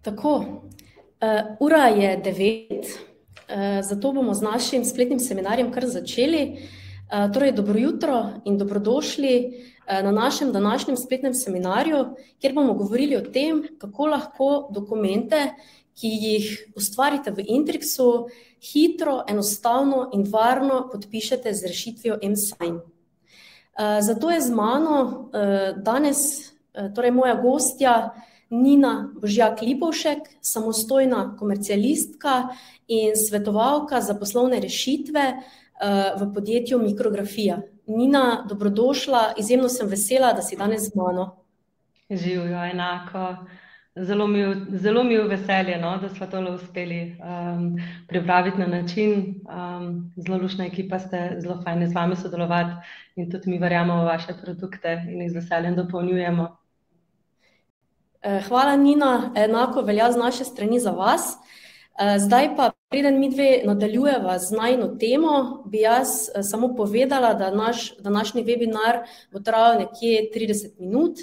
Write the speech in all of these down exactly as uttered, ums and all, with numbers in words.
Tako, uh, ura je devet, uh, zato bomo z našim spletnim seminarjem kar začeli. Uh, torej, dobro jutro in dobrodošli uh, na našem današnjem spletnem seminarju, kjer bomo govorili o tem, kako lahko dokumente, ki jih ustvarite v Intrixu, hitro, enostavno in varno podpišete z rešitvijo mSign. Uh, zato je z mano uh, danes uh, torej moja gostja Nina Božjak Lipovšek, samostojna komercialistka in svetovalka za poslovne rešitve uh, v podjetju Mikrografija. Nina, dobrodošla, izjemno sem vesela, da si danes z mano. Živijo, enako. Zelo mi, zelo mi je veselje, no, da smo tole uspeli um, pripraviti na način. Um, zelo lušna ekipa ste, zelo fajn z vami sodelovati in tudi mi verjamemo v vaše produkte in jih z veseljem dopolnjujemo. Hvala, Nina, enako velja z naše strani za vas. Zdaj pa, preden mi dve nadaljujeva z najino temo, bi jaz samo povedala, da naš današnji webinar bo trajal nekje trideset minut.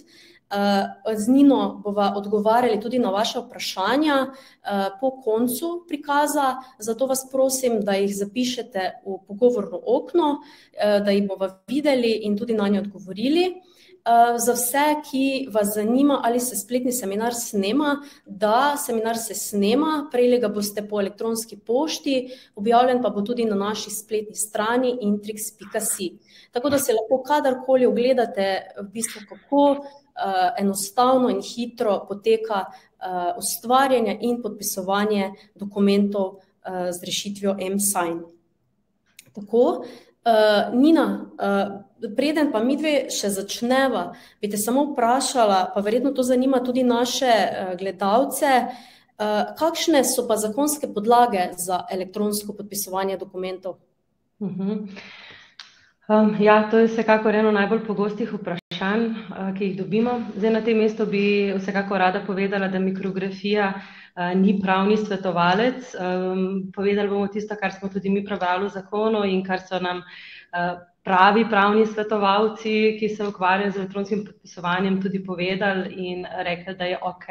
Z Nino bova odgovarjali tudi na vaše vprašanja po koncu prikaza, zato vas prosim, da jih zapišete v pogovorno okno, da jih bova videli in tudi na nje odgovorili. Uh, za vse, ki vas zanima, ali se spletni seminar snema, da seminar se snema, prejeli ga boste po elektronski pošti, objavljen pa bo tudi na naši spletni strani intrix pika si. Tako da se lahko kadarkoli ogledate, v bistvu kako uh, enostavno in hitro poteka uh, ustvarjanje in podpisovanje dokumentov uh, z rešitvijo mSign. Tako, Uh, Nina, uh, preden pa mi dve še začneva, bi te samo vprašala, pa verjetno to zanima tudi naše uh, gledalce, uh, kakšne so pa zakonske podlage za elektronsko podpisovanje dokumentov? Uh-huh. um, ja, to je vsekakor eno najbolj pogostih vprašanj, uh, ki jih dobimo. Zdaj na tem mestu bi vsekakor rada povedala, da Mikrografija Uh, ni pravni svetovalec. Um, povedali bomo tisto, kar smo tudi mi prebrali v zakonu in kar so nam uh, pravi pravni svetovalci, ki se ukvarjajo z elektronskim podpisovanjem, tudi povedali in rekli, da je ok,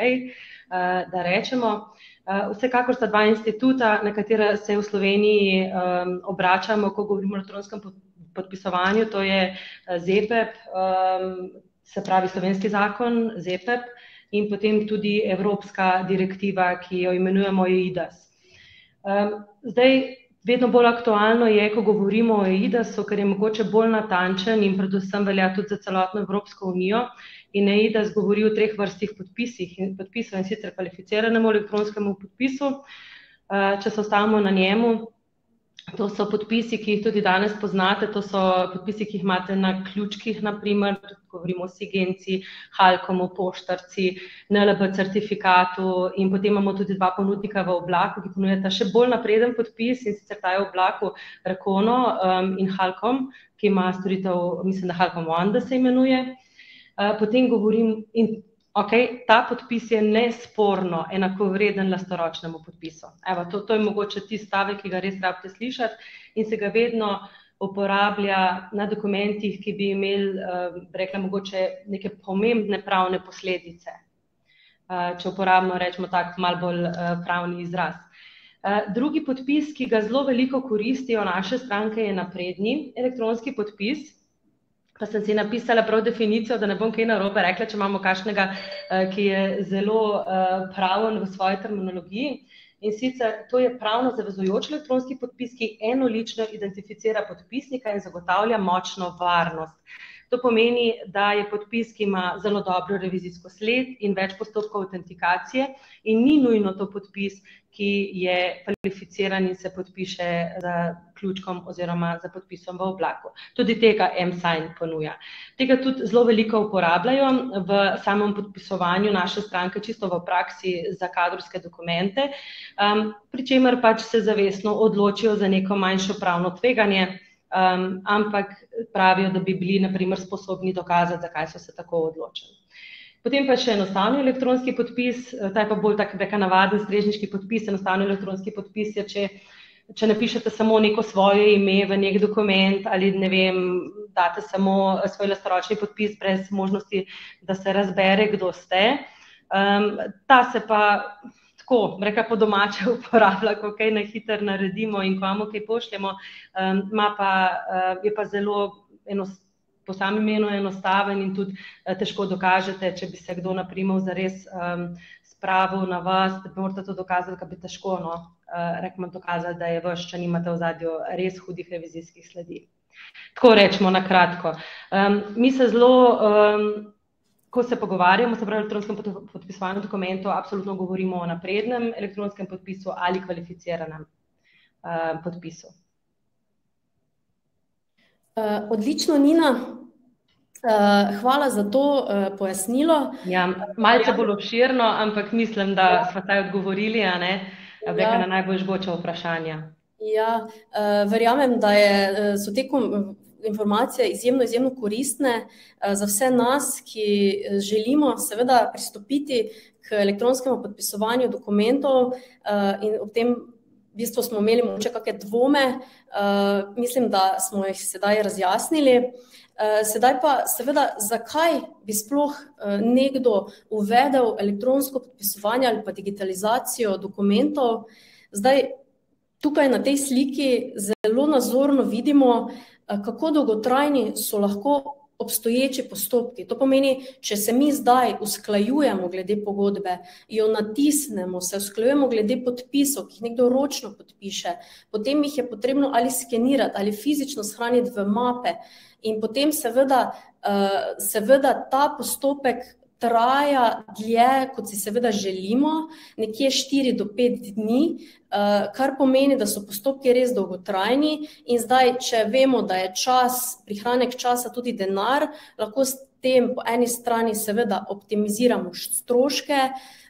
uh, da rečemo. Uh, vsekakor sta dva instituta, na katera se v Sloveniji um, obračamo, ko govorimo o elektronskem podpisovanju, to je ZEPEP, um, se pravi slovenski zakon, ZEPEP, in potem tudi evropska direktiva, ki jo imenujemo eIDAS. Um, zdaj, vedno bolj aktualno je, ko govorimo o eIDAS-u, ker je mogoče bolj natančen in predvsem velja tudi za celotno Evropsko unijo. In eIDAS govori o treh vrstih podpisih, podpisov in sicer kvalificiranemu elektronskemu podpisu. Uh, če se ostavimo na njemu, to so podpisi, ki jih tudi danes poznate, to so podpisi, ki jih imate na ključkih, naprimer, govorimo o Sigenci, Halkomu, Poštarci, N L B certifikatu in potem imamo tudi dva ponudnika v oblaku, ki ponujata še bolj napreden podpis in sicer ta je v oblaku Rakono um, in Halkom, ki ima storitev, mislim, da Halkom One, da se imenuje. Uh, potem govorim in Ok, ta podpis je nesporno enakovreden lastoročnemu podpisu. Evo, to, to je mogoče tisti stavek, ki ga res rabite slišati in se ga vedno uporablja na dokumentih, ki bi imeli, uh, rekla, mogoče neke pomembne pravne posledice. Uh, če uporabimo, rečemo tak malo bolj uh, pravni izraz. Uh, drugi podpis, ki ga zelo veliko koristijo naše stranke, je napredni elektronski podpis. Pa sem si napisala prav definicijo, da ne bom kaj narobe rekla, če imamo kakšnega, ki je zelo praven v svoji terminologiji. In sicer to je pravno zavezujoč elektronski podpis, ki enolično identificira podpisnika in zagotavlja močno varnost. To pomeni, da je podpis, ki ima zelo dobro revizijsko sled in več postopkov autentikacije in ni nujno to podpis, ki je kvalificiran in se podpiše za ključkom oziroma za podpisom v oblaku. Tudi tega mSign ponuja. Tega tudi zelo veliko uporabljajo v samem podpisovanju naše stranke, čisto v praksi za kadrovske dokumente, um, pri čemer pač se zavestno odločijo za neko manjšo pravno tveganje, um, ampak pravijo, da bi bili na primer sposobni dokazati, zakaj so se tako odločili. Potem pa še enostavni elektronski podpis, ta je pa bolj tak neka navaden strežniški podpis. Enostavni elektronski podpis je, če, če napišete samo neko svoje ime v nek dokument ali ne vem, date samo svoj lastoročni podpis brez možnosti, da se razbere, kdo ste. Um, ta se pa tako, reka po domače uporablja, ko kaj na hitro naredimo in komu kaj pošljemo, um, ma pa, uh, je pa zelo enostavno, po samem imenu enostaven in tudi uh, težko dokažete, če bi se kdo naprimer zares um, spravil na vas, da bi morate to dokazati, da bi težko, no, uh, rekamo dokazati, da je vaš, če nimate v zadju res hudih revizijskih sledi. Tako rečemo na kratko. Um, mi se zelo, um, ko se pogovarjamo, se pravi o elektronskem podpisovanju dokumentov, absolutno govorimo o naprednem elektronskem podpisu ali kvalificiranem uh, podpisu. Uh, odlično, Nina. Uh, hvala za to uh, pojasnilo. Ja, malce bolj obširno, ampak mislim, da ja. Smo taj odgovorili, a ne, ja. Na najbolj žgoča vprašanja. Ja, uh, verjamem, da je, so te informacije izjemno, izjemno koristne uh, za vse nas, ki želimo seveda pristopiti k elektronskemu podpisovanju dokumentov uh, in ob tem v bistvu smo imeli mogoče kakšne dvome, uh, mislim, da smo jih sedaj razjasnili. Sedaj pa seveda, zakaj bi sploh nekdo uvedel elektronsko podpisovanje ali pa digitalizacijo dokumentov? Zdaj, tukaj na tej sliki zelo nazorno vidimo, kako dolgotrajni so lahko obstoječi postopki. To pomeni, če se mi zdaj usklajujemo glede pogodbe, jo natisnemo, se usklajujemo glede podpisov, ki jih nekdo ročno podpiše, potem jih je potrebno ali skenirati ali fizično shraniti v mape, in potem seveda, seveda ta postopek traja dlje, kot si seveda želimo, nekje štiri do pet dni, kar pomeni, da so postopki res dolgotrajni in zdaj, če vemo, da je čas, prihranek časa tudi denar, lahko s tem po eni strani seveda optimiziramo stroške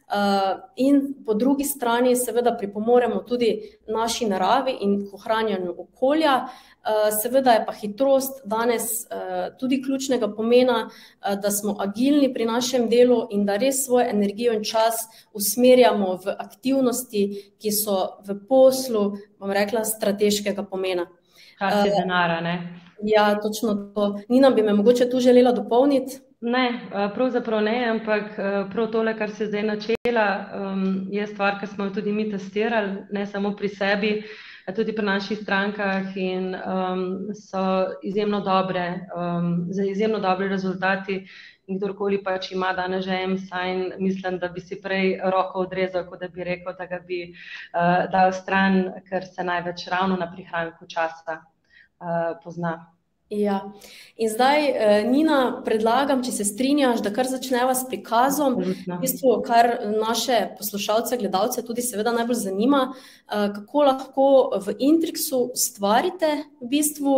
in po drugi strani seveda pripomoremo tudi naši naravi in k ohranjanju okolja. Seveda je pa hitrost danes tudi ključnega pomena, da smo agilni pri našem delu in da res svojo energijo in čas usmerjamo v aktivnosti, ki so v poslu, bom rekla, strateškega pomena. Čas je denara, ne? Ja, točno to. Nina, bi me mogoče tu želela dopolniti? Ne, pravzaprav ne, ampak prav tole, kar se zdaj načela, je stvar, ki smo jo tudi mi testirali, ne samo pri sebi, tudi pri naših strankah in um, so izjemno dobre, um, za izjemno dobre rezultati in kdorkoli pač ima danes že M-sign, mislim, da bi si prej roko odrezal, kot da bi rekel, da ga bi uh, dal stran, ker se največ ravno na prihranku časa uh, pozna. Ja, in zdaj, Nina, predlagam, če se strinjaš, da kar začneva s prikazom, v bistvu, kar naše poslušalce, gledalce tudi seveda najbolj zanima, kako lahko v Intrixu ustvarite v bistvu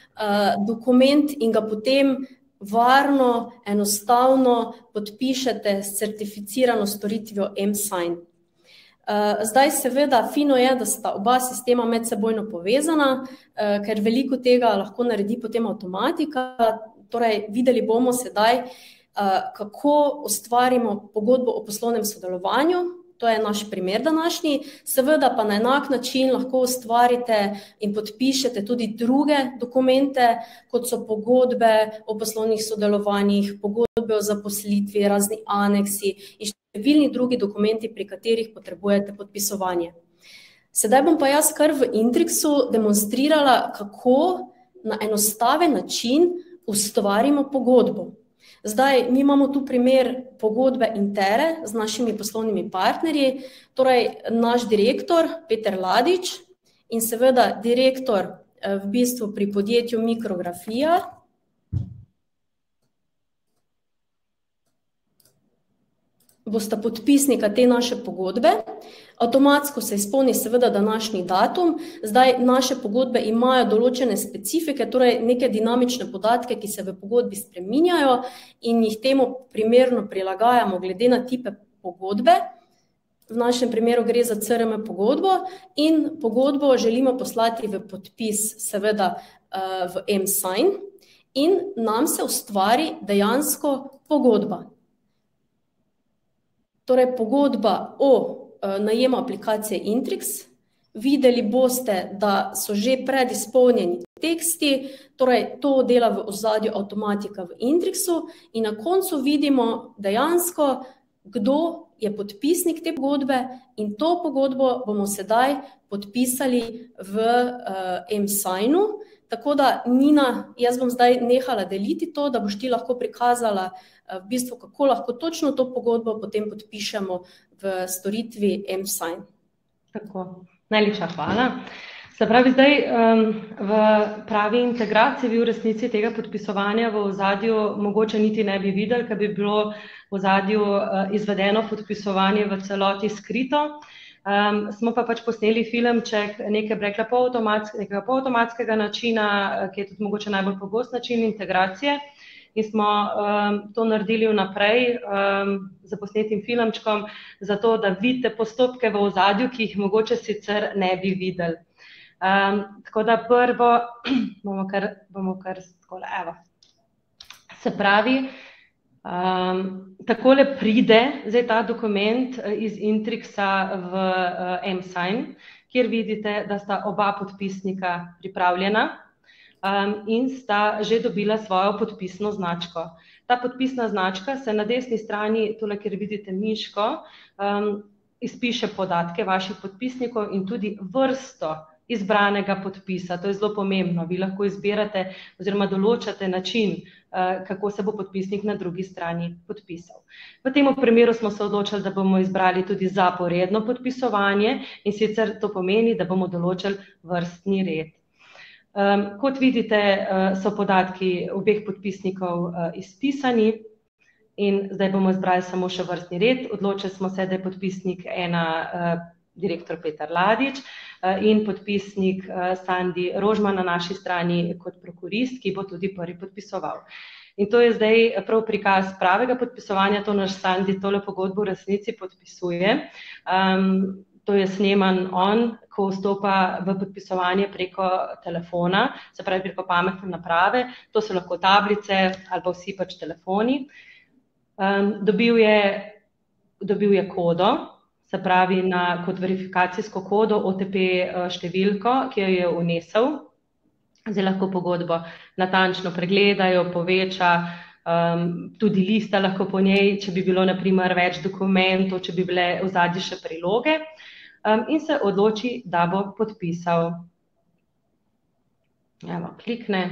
dokument in ga potem varno, enostavno podpišete s certificirano storitvijo M-sign. Zdaj seveda fino je, da sta oba sistema medsebojno povezana, ker veliko tega lahko naredi potem avtomatika. Torej, videli bomo sedaj, kako ustvarimo pogodbo o poslovnem sodelovanju, to je naš primer današnji, seveda pa na enak način lahko ustvarite in podpišete tudi druge dokumente, kot so pogodbe o poslovnih sodelovanjih, pogodbe o zaposlitvi, razni aneksi in številni drugi dokumenti, pri katerih potrebujete podpisovanje. Sedaj bom pa jaz kar v Intrixu demonstrirala, kako na enostaven način ustvarimo pogodbo. Zdaj, mi imamo tu primer pogodbe Intere z našimi poslovnimi partnerji, torej naš direktor Peter Ladič in seveda direktor v bistvu pri podjetju Mikrografija, bosta podpisnika te naše pogodbe. Avtomatsko se izpolni seveda današnji datum. Zdaj, naše pogodbe imajo določene specifike, torej neke dinamične podatke, ki se v pogodbi spreminjajo in jih temu primerno prilagajamo glede na tipe pogodbe. V našem primeru gre za C R M pogodbo in pogodbo želimo poslati v podpis seveda v M-sign in nam se ustvari dejansko pogodba. Torej, pogodba o najemu aplikacije Intrix. Videli boste, da so že predizpolnjeni teksti, torej to dela v ozadju avtomatika v Intrixu in na koncu vidimo dejansko kdo je podpisnik te pogodbe in to pogodbo bomo sedaj podpisali v uh, M-Signu. Tako da, Nina, jaz bom zdaj nehala deliti to, da boš ti lahko prikazala uh, v bistvu, kako lahko točno to pogodbo potem podpišemo v storitvi M-Sign. Tako, najlepša hvala. Se pravi, zdaj um, v pravi integraciji vi v resnici tega podpisovanja v ozadju mogoče niti ne bi videli, ker bi bilo v ozadju uh, izvedeno podpisovanje v celoti skrito. Um, smo pa pač posneli filmček nekaj rekla nekega polavtomatskega načina, ki je tudi mogoče najbolj pogost način integracije. In smo um, to naredili vnaprej um, z posnetim filmčkom, zato da vidite postopke v ozadju, ki jih mogoče sicer ne bi videli. Um, tako da prvo bomo kar, bomo kar takole, evo. Se pravi, um, takole pride zdaj ta dokument iz Intrixa v uh, M-Sign, kjer vidite, da sta oba podpisnika pripravljena um, in sta že dobila svojo podpisno značko. Ta podpisna značka se na desni strani, tole, kjer vidite miško, um, izpiše podatke vaših podpisnikov in tudi vrsto izbranega podpisa. To je zelo pomembno. Vi lahko izbirate oziroma določate način, kako se bo podpisnik na drugi strani podpisal. V tem primeru smo se odločili, da bomo izbrali tudi zaporedno podpisovanje in sicer to pomeni, da bomo določili vrstni red. Kot vidite, so podatki obeh podpisnikov izpisani in zdaj bomo izbrali samo še vrstni red. Odločili smo se, da je podpisnik ena direktor Peter Ladič in podpisnik Sandi Rožman na naši strani kot prokurist, ki bo tudi prvi podpisoval. In to je zdaj prav prikaz pravega podpisovanja, to naš Sandi tole pogodbo v resnici podpisuje. Um, to je sneman on, ko vstopa v podpisovanje preko telefona, se pravi preko pametne naprave, to so lahko tablice ali pa vsi pač telefoni. Um, dobil je, dobil je kodo, se pravi na, kot verifikacijsko kodo O T P številko, ki jo je vnesel. Zdaj lahko pogodbo natančno pregledajo, poveča, um, tudi lista lahko po njej, če bi bilo na primer več dokumentov, če bi bile v zadnji še priloge, um, in se odloči, da bo podpisal. Evo, klikne,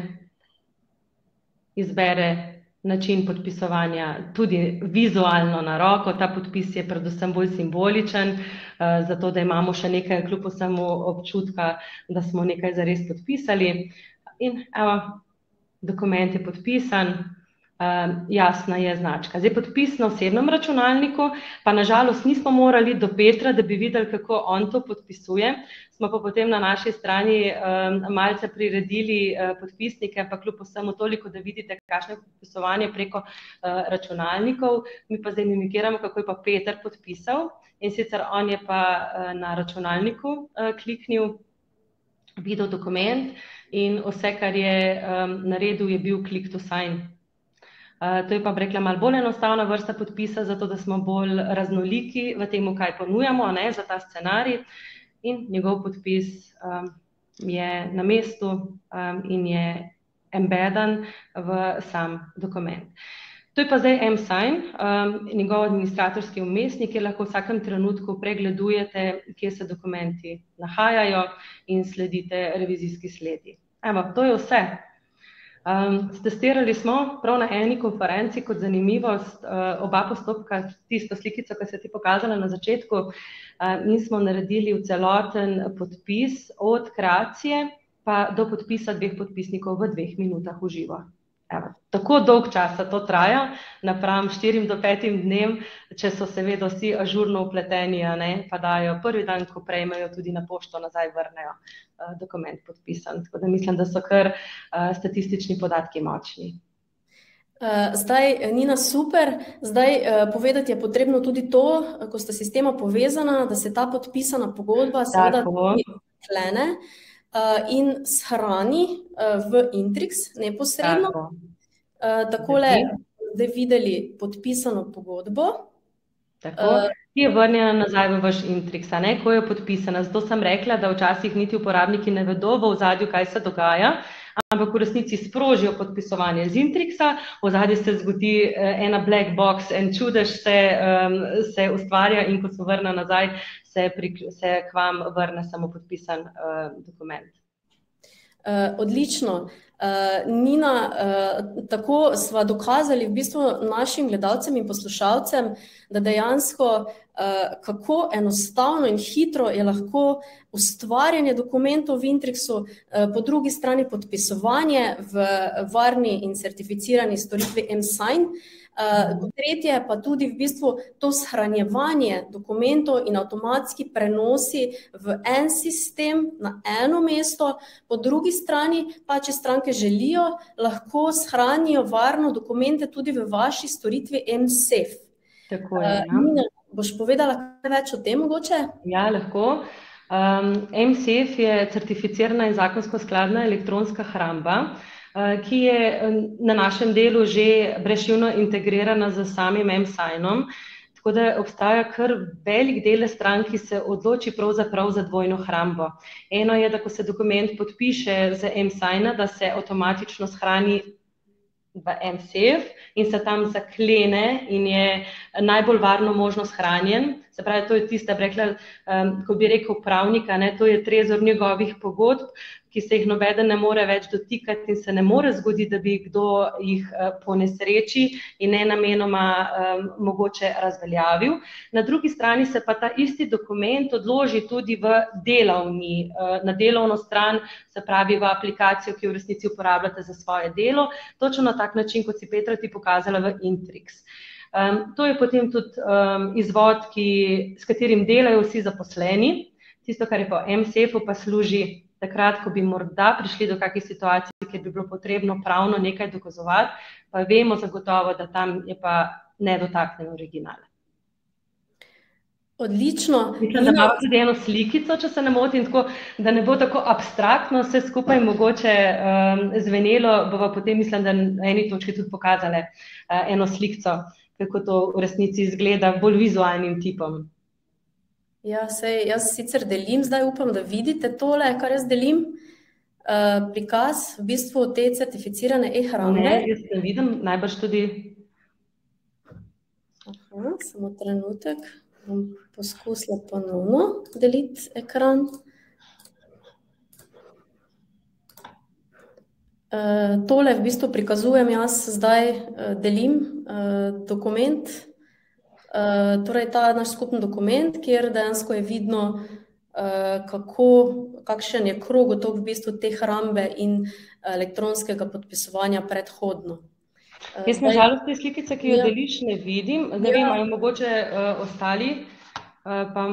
izbere način podpisovanja tudi vizualno na roko. Ta podpis je predvsem bolj simboličen, zato da imamo še nekaj kljub vsemu občutka, da smo nekaj zares podpisali. In evo, dokument je podpisan, jasna je značka. Zdaj podpis na osebnem računalniku, pa na žalost nismo morali do Petra, da bi videli, kako on to podpisuje. Smo pa potem na naši strani um, malce priredili uh, podpisnike, pa kljub vsemu toliko, da vidite, kakšno je podpisovanje preko uh, računalnikov. Mi pa zdaj mimikiramo, kako je pa Peter podpisal. In sicer on je pa uh, na računalniku uh, kliknil, videl dokument in vse, kar je um, naredil, je bil click to sign. Uh, to je pa rekla malo bolj enostavna vrsta podpisa, zato da smo bolj raznoliki v tem, kaj ponujamo, ne, za ta scenarij. In njegov podpis um, je na mestu um, in je embedden v sam dokument. To je pa zdaj M-Sign, um, njegov administratorski umestnik, kjer lahko v vsakem trenutku pregledujete, kje se dokumenti nahajajo in sledite revizijski sledi. Evo, to je vse. Um, testirali smo prav na eni konferenci kot zanimivost uh, oba postopka, tisto slikico, ki se ti pokazala na začetku, uh, in smo naredili v celoten podpis od kreacije pa do podpisa dveh podpisnikov v dveh minutah v živo. Evo, tako dolg časa to traja, napram štirim do petim dnem, če so seveda vsi ažurno vpleteni, a ne, pa dajo prvi dan, ko prejmejo, tudi na pošto nazaj vrnejo uh, dokument podpisan. Tako da mislim, da so kar uh, statistični podatki močni. Zdaj, Nina, super. Zdaj, povedati je potrebno tudi to, ko sta sistema povezana, da se ta podpisana pogodba seveda sklene in shrani v Intrix neposredno. Tako. Takole zdaj videli podpisano pogodbo. Tako, ki je vrnjena nazaj v vaš Intrix, a ne, ko je podpisana. Zato sem rekla, da včasih niti uporabniki ne vedo v ozadju, kaj se dogaja, ampak v resnici sprožijo podpisovanje z Intrixa, v zadnji se zgodi ena black box, en čudež se, um, se ustvarja in ko se vrne nazaj, se, pri, se k vam vrne samo podpisan uh, dokument. Uh, odlično. Uh, Nina, uh, tako sva dokazali v bistvu našim gledalcem in poslušalcem, da dejansko uh, kako enostavno in hitro je lahko ustvarjanje dokumentov v Intrixu, uh, po drugi strani podpisovanje v varni in certificirani storitvi mSign, uh, tretje pa tudi v bistvu to shranjevanje dokumentov in avtomatski prenosi v en sistem na eno mesto, po drugi strani pa, če stranke želijo, lahko shranijo varno dokumente tudi v vaši storitvi mSafe. Tako je, ja. Uh, Nina, boš povedala kaj več o tem mogoče? Ja, lahko. Um, mSafe je certificirana in zakonsko skladna elektronska hramba, uh, ki je na našem delu že brezšivno integrirana z samim mSignom, tako da obstaja kar velik del strank, ki se odloči pravzaprav za dvojno hrambo. Eno je, da ko se dokument podpiše z mSigna, da se avtomatično shrani v mSafe in se tam zaklene in je najbolj varno možno shranjen. Se pravi, to je tista, rekla, um, ko bi rekel pravnika, ne, to je trezor njegovih pogodb, ki se jih nobeden ne more več dotikati in se ne more zgoditi, da bi kdo jih uh, po nesreči in nenamenoma um, mogoče razveljavil. Na drugi strani se pa ta isti dokument odloži tudi v delovni, uh, na delovno stran, se pravi v aplikacijo, ki v resnici uporabljate za svoje delo, točno na tak način, kot si Petra ti pokazala v Intrix. Um, to je potem tudi um, izvod, ki, s katerim delajo vsi zaposleni. Tisto, kar je po mSafeu, pa služi takrat, ko bi morda prišli do kakih situacij, kjer bi bilo potrebno pravno nekaj dokazovati, pa vemo zagotovo, da tam je pa nedotaknen original. Odlično. Mislim, da imamo tudi eno slikico, če se ne motim, tako, da ne bo tako abstraktno vse skupaj mogoče um, zvenelo, bova potem, mislim, da na eni točki tudi pokazale uh, eno slikico, kako to v resnici izgleda bolj vizualnim tipom. Ja, sej, jaz sicer delim, zdaj upam, da vidite tole, kar jaz delim, uh, prikaz v bistvu te certificirane e-hrambe. Ne, jaz ne vidim, najbrž tudi. Aha, samo trenutek, bom poskusila ponovno deliti ekran. Uh, tole v bistvu prikazujem, jaz zdaj uh, delim uh, dokument, uh, torej ta naš skupni dokument, kjer dejansko je vidno, uh, kako, kakšen je krogotok v bistvu te hrambe in elektronskega podpisovanja predhodno. Uh, Jaz na žalost te slikice, ki jo ja. deliš, ne vidim, ne ja. vem, ali mogoče uh, ostali, uh, pa...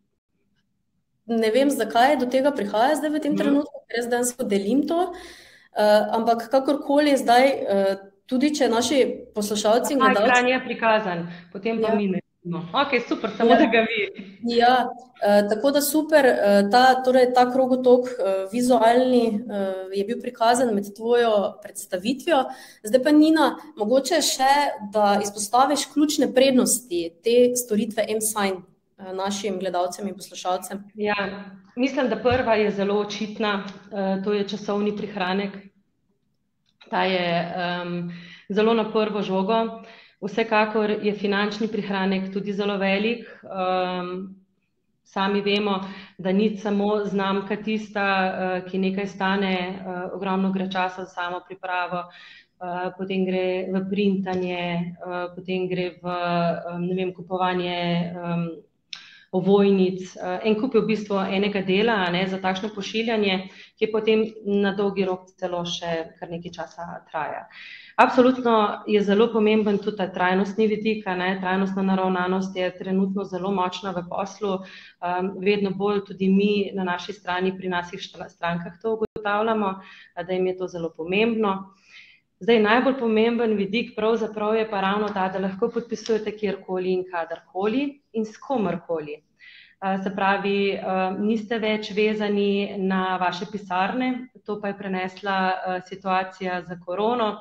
Ne vem, zakaj do tega prihaja zdaj v tem hmm. trenutku, ker jaz dejansko delim to. Uh, ampak kakorkoli zdaj, uh, tudi če naši poslušalci in gledalci... Ekran je prikazan, potem pa ja. mi ne vidimo. Ok, super, samo ja. da ga vidi. Ja, uh, tako da super, uh, ta, torej, ta krogotok uh, vizualni uh, je bil prikazan med tvojo predstavitvijo. Zdaj pa Nina, mogoče še, da izpostaviš ključne prednosti te storitve mSign uh, našim gledalcem in poslušalcem. Ja, mislim, da prva je zelo očitna, uh, to je časovni prihranek. Ta je um, zelo na prvo žogo. Vsekakor je finančni prihranek tudi zelo velik. Um, sami vemo, da ni samo znamka tista, uh, ki nekaj stane, uh, ogromno gre časa za samo pripravo, uh, potem gre v printanje, uh, potem gre v um, ne vem, kupovanje um, ovojnic, en kup je v bistvu enega dela, ne, za takšno pošiljanje, ki potem na dolgi rok celo še kar nekaj časa traja. Absolutno je zelo pomemben tudi ta trajnostni vidik, ne, trajnostna naravnanost je trenutno zelo močna v poslu, um, vedno bolj tudi mi na naši strani pri naših strankah to ugotavljamo, da jim je to zelo pomembno. Zdaj, najbolj pomemben vidik pravzaprav je pa ravno ta, da lahko podpisujete kjerkoli in kadarkoli in s komorkoli. Se pravi, niste več vezani na vaše pisarne, to pa je prenesla situacija za korono.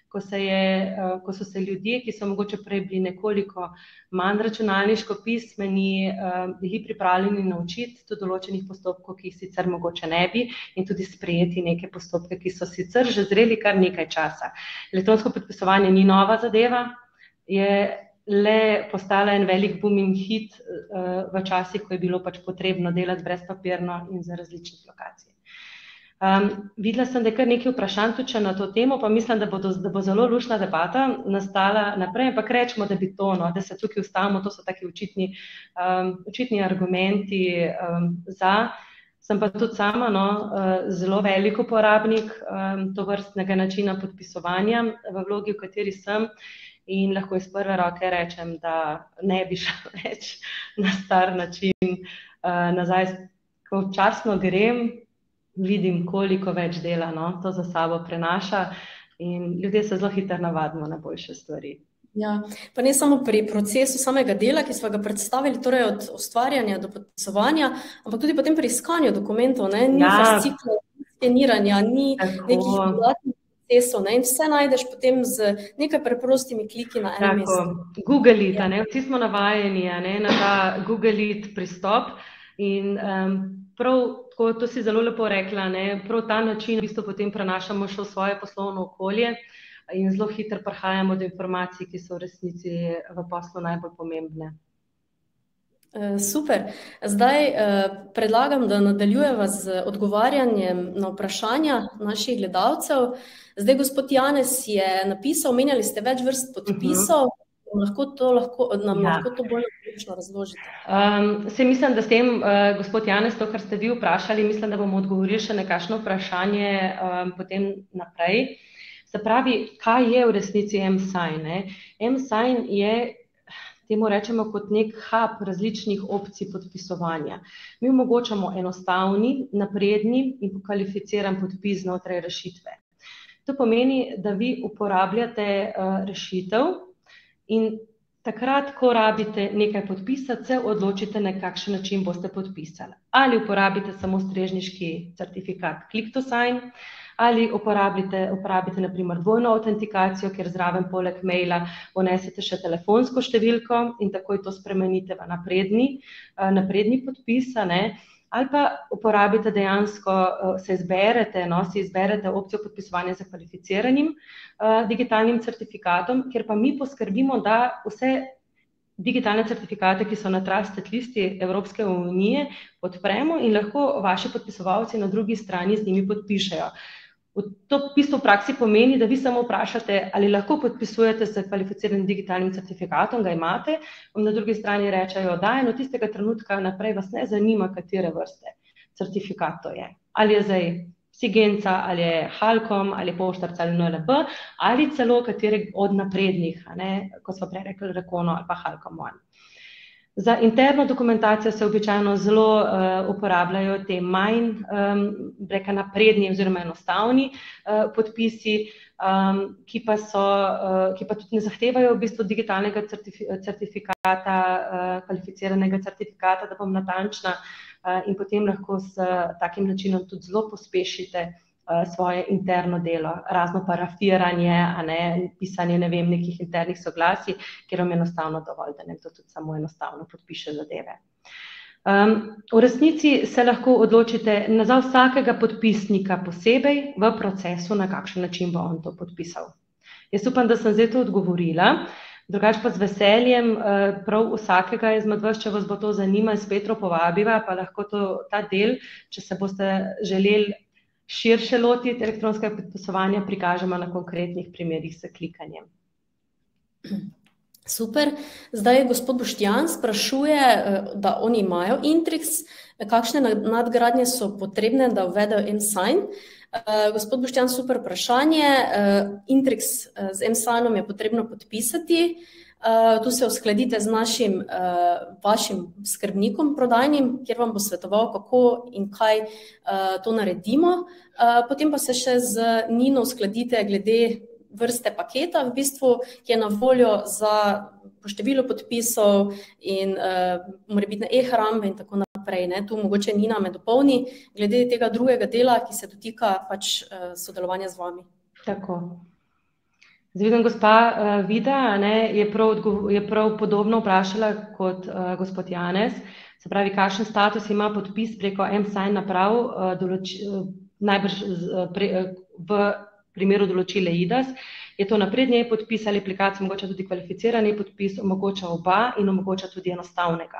ko, se je, ko so se ljudje, ki so mogoče prej bili nekoliko manj računalniško pismeni, bili pripravljeni naučiti do določenih postopkov, ki jih sicer mogoče ne bi, in tudi sprejeti neke postopke, ki so sicer že zreli kar nekaj časa. Elektronsko podpisovanje ni nova zadeva, je le postala en velik booming hit v časih, ko je bilo pač potrebno delati brezpapirno in za različnih lokacij. Um, videla sem, da je kar nekaj vprašanj tudi na to temo, pa mislim, da bo, do, da bo zelo luštna debata nastala naprej, ampak rečemo, da bi to, no, da se tukaj ustavimo, to so taki očitni, um, očitni argumenti um, za. Sem pa tudi sama no, zelo velik uporabnik um, tovrstnega načina podpisovanja v vlogi, v kateri sem, in lahko iz prve roke rečem, da ne bi šel več na star način uh, nazaj, ko včasno grem, vidim, koliko več dela no, to za sabo prenaša in ljudje se zelo hitro navadimo na boljše stvari. Ja, pa ne samo pri procesu samega dela, ki smo ga predstavili, torej od ustvarjanja do podpisovanja, ampak tudi potem pri iskanju dokumentov, ne, ni ja. fascikla, ni skeniranja, ni Tako. nekih dodatnih procesov, ne, in vse najdeš potem z nekaj preprostimi kliki na enem mestu. Google it, ja. ne, vsi smo navajeni ne, na ta Google it pristop in um, prav tako, to si zelo lepo rekla, ne, prav ta način v bistvu potem prenašamo še v svoje poslovno okolje in zelo hitro prihajamo do informacij, ki so v resnici v poslu najbolj pomembne. Super. Zdaj predlagam, da nadaljujeva z odgovarjanjem na vprašanja naših gledalcev. Zdaj gospod Janez je napisal, omenjali ste več vrst podpisov, uh-huh. Lahko to, lahko, nam ja. lahko to bolj naključno razložite. Um, se mislim, da s tem, uh, gospod Janez, to, kar ste vi vprašali, mislim, da bomo odgovorili še na kakšno vprašanje um, potem naprej. Se pravi, kaj je v resnici M-Sign? M-Sign je, temu rečemo, kot nek hub različnih opcij podpisovanja. Mi omogočamo enostavni, napredni in kvalificiran podpis znotraj rešitve. To pomeni, da vi uporabljate uh, rešitev, in takrat, ko rabite nekaj podpisati, se odločite, na kakšen način boste podpisali. Ali uporabite samo strežniški certifikat Click to Sign, ali uporabite, uporabite naprimer dvojno autentikacijo, kjer zraven poleg maila vnesete še telefonsko številko in takoj to spremenite v napredni, napredni podpis, ne? Ali pa uporabite dejansko, se izberete, no, si izberete opcijo podpisovanja za kvalificiranim uh, digitalnim certifikatom, kjer pa mi poskrbimo, da vse digitalne certifikate, ki so na Trusted listi Evropske unije, podpremo in lahko vaši podpisovalci na drugi strani z njimi podpišejo. To v bistvu v praksi pomeni, da vi samo vprašate, ali lahko podpisujete z kvalificiranim digitalnim certifikatom, ga imate, in na drugi strani rečejo, da in od tistega trenutka naprej vas ne zanima, katere vrste certifikat to je. Ali je zdaj Sigenca, ali je Halkom, ali je Poštarc, ali N L B, ali celo kateri od naprednih, ne, kot smo prej rekli, Rekono ali pa Halkom One. Za interno dokumentacijo se običajno zelo uh, uporabljajo te manj um, reka napredni oziroma enostavni uh, podpisi, um, ki, pa so, uh, ki pa tudi ne zahtevajo v bistvu digitalnega certifi- certifikata, uh, kvalificiranega certifikata, da bom natančna uh, in potem lahko s uh, takim načinom tudi zelo pospešite svoje interno delo, razno parafiranje, a ne, pisanje ne vem, nekih internih soglasij, kjer vam je enostavno dovolj, da nekdo tudi samo enostavno podpiše zadeve. Um, v resnici se lahko odločite za vsakega podpisnika posebej v procesu, na kakšen način bo on to podpisal. Jaz upam, da sem zdaj to odgovorila, drugače pa z veseljem prav vsakega izmed vas, če vas bo to zanima, s Petro povabiva, pa lahko to, ta del, če se boste želeli širše lotiti elektronskega podpisovanja, prikažemo na konkretnih primerih s klikanjem. Super. Zdaj gospod Boštjan sprašuje, da oni imajo Intrix, kakšne nadgradnje so potrebne, da uvedejo M-Sign. Gospod Boštjan, super vprašanje. Intrix z M-Signom je potrebno podpisati. Uh, tu se uskladite z našim uh, vašim skrbnikom prodajnim, kjer vam bo svetoval, kako in kaj uh, to naredimo. Uh, potem pa se še z Nino uskladite glede vrste paketa, v bistvu, ki je na voljo za po številu podpisov in uh, morebitne e-hrambe in tako naprej. Ne? Tu mogoče Nina me dopolni glede tega drugega dela, ki se dotika pač uh, sodelovanja z vami. Tako. Zdaj vidim, gospa uh, Vida ne, je, prav je prav podobno vprašala kot uh, gospod Janez. Se pravi, kakšen status ima podpis preko M-Sign naprav uh, določi, uh, najbrž uh, pre, uh, v primeru določile I D A S. Je to napredni podpis ali aplikacija omogoča tudi kvalificirani podpis, omogoča oba in omogoča tudi enostavnega.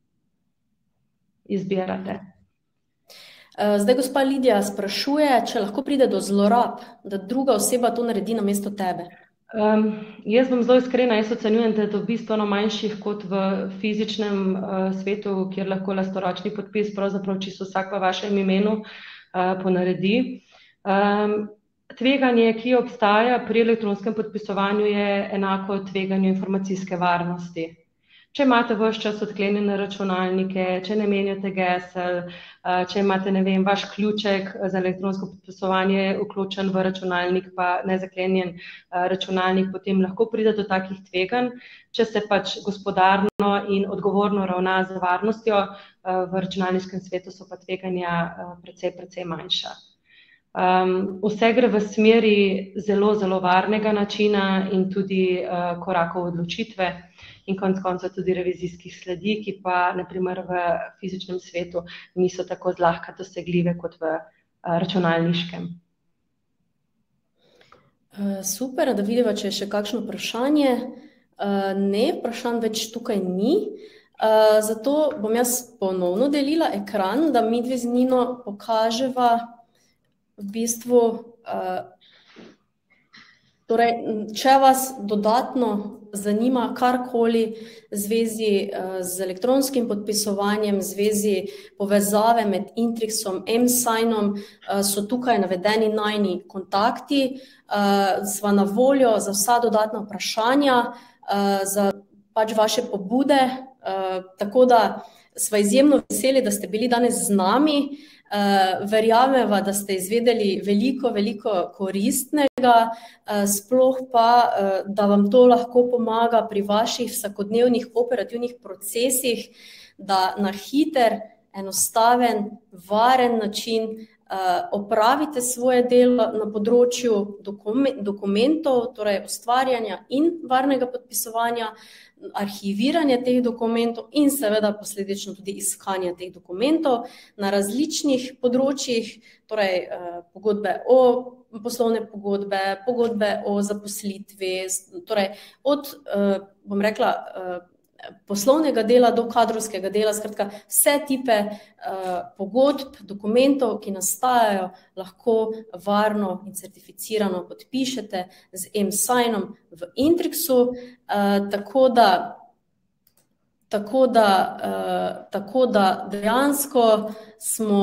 Izbirate. Zdaj gospa Lidija sprašuje, če lahko pride do zlorab, da druga oseba to naredi namesto tebe. Um, jaz bom zelo iskrena, jaz ocenjujem, da je to bistveno manjših kot v fizičnem uh, svetu, kjer lahko lastoročni podpis pravzaprav čisto vsak v vašem imenu uh, ponaredi. Um, tveganje, ki obstaja pri elektronskem podpisovanju, je enako tveganju informacijske varnosti. Če imate ves čas odklenjene računalnike, če ne menjate gesel, če imate, ne vem, vaš ključek za elektronsko podpisovanje vključen v računalnik, pa nezaklenjen računalnik, potem lahko pride do takih tveganj. Če se pač gospodarno in odgovorno ravna z varnostjo, v računalniškem svetu so pa tveganja precej, precej manjša. Um, vse gre v smeri zelo, zelo varnega načina in tudi uh, korakov odločitve in konec konca tudi revizijskih sledi, ki pa naprimer v fizičnem svetu niso tako zlahka dosegljive kot v uh, računalniškem. Uh, super, da vidiva, če je še kakšno vprašanje. Uh, ne, vprašanj več tukaj ni. Uh, zato bom jaz ponovno delila ekran, da mi dve z Nino pokaževa v bistvu, uh, torej, če vas dodatno zanima karkoli v zvezi uh, z elektronskim podpisovanjem, v zvezi povezave med Intrixom, M-Signom, uh, so tukaj navedeni najni kontakti, uh, sva na voljo za vsa dodatna vprašanja, uh, za pač vaše pobude, uh, tako da sva izjemno veseli, da ste bili danes z nami. Uh, verjameva, da ste izvedeli veliko, veliko koristnega, uh, sploh pa, uh, da vam to lahko pomaga pri vaših vsakodnevnih operativnih procesih, da na hiter, enostaven, varen način uh, opravite svoje delo na področju dokumentov, torej ustvarjanja in varnega podpisovanja, arhiviranje teh dokumentov in seveda posledično tudi iskanje teh dokumentov na različnih področjih, torej pogodbe o poslovne pogodbe, pogodbe o zaposlitvi, torej od, bom rekla, poslovnega dela do kadrovskega dela, skratka vse tipe uh, pogodb, dokumentov, ki nastajajo, lahko varno in certificirano podpišete z M-Signom v Intrixu, uh, tako da, tako da, uh, tako da dejansko smo,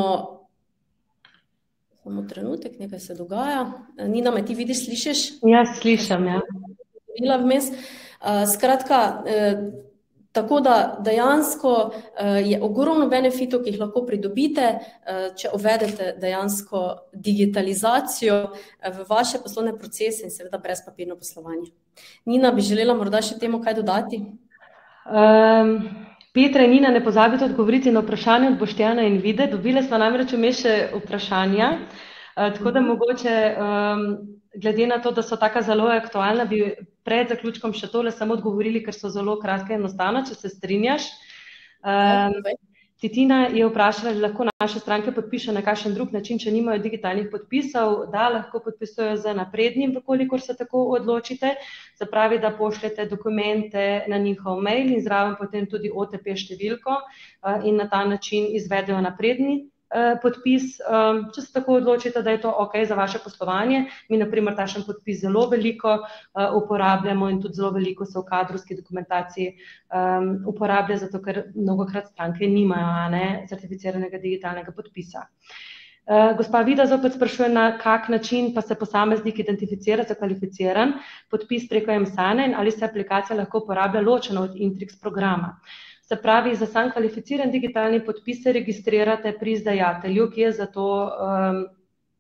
samo trenutek, nekaj se dogaja. Nina, me ti vidiš, slišiš? Ja, slišam, ja. Vmes. Uh, skratka, uh, Tako da dejansko je ogromno benefitov, ki jih lahko pridobite, če uvedete dejansko digitalizacijo v vaše poslovne procese in seveda brezpapirno poslovanje. Nina, bi želela morda še temu kaj dodati? Um, Petra in Nina, ne pozabite odgovoriti na vprašanje od Boštjana in Vide. Dobile smo namreč vmes še vprašanja, uh, tako da mogoče... Um, Glede na to, da so taka zelo aktualna, bi pred zaključkom še tole samo odgovorili, ker so zelo kratke in enostavno, če se strinjaš. Um, Titina je vprašala, ali lahko naše stranke podpiše na kakšen drug način, če nimajo digitalnih podpisov, da lahko podpisujejo z naprednim, kolikor se tako odločite. Zapravi, da pošljete dokumente na njihov mail in zraven potem tudi O T P številko uh, in na ta način izvedejo napredni podpis, če se tako odločite, da je to ok za vaše poslovanje. Mi, na primer, takšen podpis zelo veliko uporabljamo in tudi zelo veliko se v kadrovski dokumentaciji uporablja, zato ker mnogokrat stranke nimajo ne, certificiranega digitalnega podpisa. Gospa Vida zopet sprašuje, na kak način pa se posameznik identificira za kvalificiran podpis preko M-Signa in ali se aplikacija lahko uporablja ločeno od Intrix programa. Se pravi, za sam kvalificiran digitalni podpis se registrirate pri izdajatelju, ki je za to um,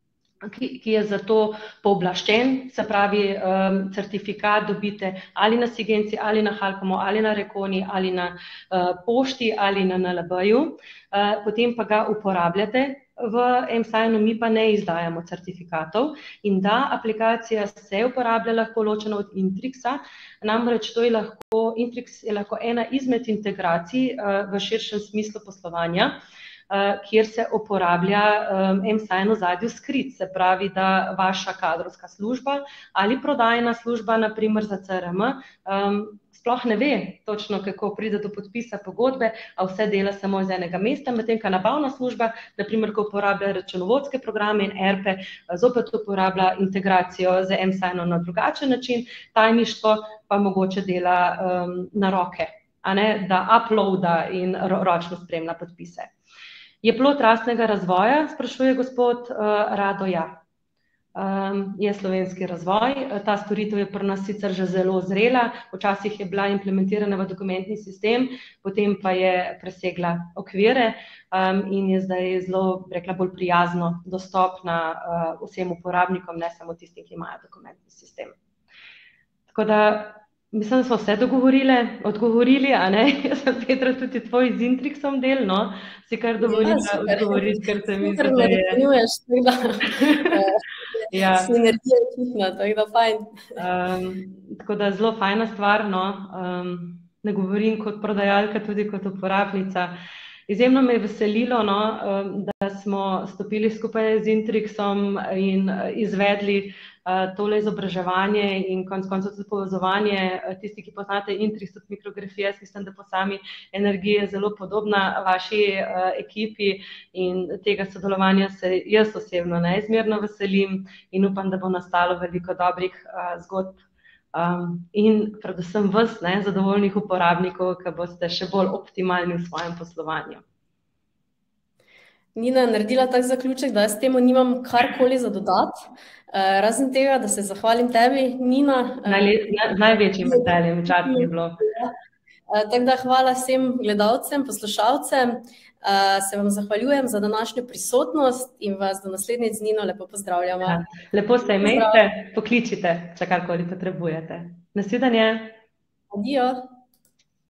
ki, ki je za to pooblaščen, se pravi, um, certifikat dobite ali na Sigenci, ali na Halkomu, ali na Rekoni, ali na uh, pošti, ali na N L B-ju, uh, potem pa ga uporabljate v mSignu, mi pa ne izdajamo certifikatov in da aplikacija se uporablja lahko ločeno od Intrixa, namreč to je lahko, Intrix je lahko ena izmed integracij uh, v širšem smislu poslovanja, Uh, kjer se uporablja um, mSign v ozadju skrit, se pravi, da vaša kadrovska služba ali prodajna služba, na primer za C R M, um, sploh ne ve točno, kako pride do podpisa pogodbe, a vse dela samo iz enega mesta, medtem ko nabavna služba, na primer, ko uporablja računovodske programe in E R P-e, zopet uporablja integracijo z mSignom na drugačen način, tajništvo pa mogoče dela um, na roke, a ne, da uploada in ro ročno spremlja podpise. Je plod rastnega razvoja, sprašuje gospod uh, Rado, ja. Um, je slovenski razvoj, ta storitev je pri nas sicer že zelo zrela, včasih je bila implementirana v dokumentni sistem, potem pa je presegla okvire um, in je zdaj zelo, rekla, bolj prijazno dostopna uh, vsem uporabnikom, ne samo tistim, ki imajo dokumentni sistem. Tako da, mislim, da smo vse dogovorile, odgovorili, a ne? Jaz sem, Petra, tudi tvoj z Intrixom del, no? Si kar dovolila ja, odgovoriti, ker se mi zdi, da je... Super, da je sinergija ekipna, tako da fajn. Um, tako da zelo fajna stvar, no? Um, ne govorim kot prodajalka, tudi kot uporabnica. Izjemno me je veselilo, no, da smo stopili skupaj z Intrixom in izvedli tole izobraževanje in konec koncev tudi povezovanje. Tisti, ki poznate Intrix od mikrografije, jaz mislim, da po sami energiji je zelo podobna vaši ekipi in tega sodelovanja se jaz osebno neizmerno veselim in upam, da bo nastalo veliko dobrih zgodb um, in predvsem vas, ne, zadovoljnih uporabnikov, ki boste še bolj optimalni v svojem poslovanju. Nina je naredila tak zaključek, da jaz temu nimam karkoli za dodati. Uh, razen tega, da se zahvalim tebi, Nina. Najle, na, največjim veseljem, čast je bilo. Uh, tako da hvala vsem gledalcem, poslušalcem. Uh, se vam zahvaljujem za današnjo prisotnost in vas do naslednjič z Nino lepo pozdravljamo. Ja, lepo se imejte, pokličite, če karkoli potrebujete. Nasvidenje. Adijo.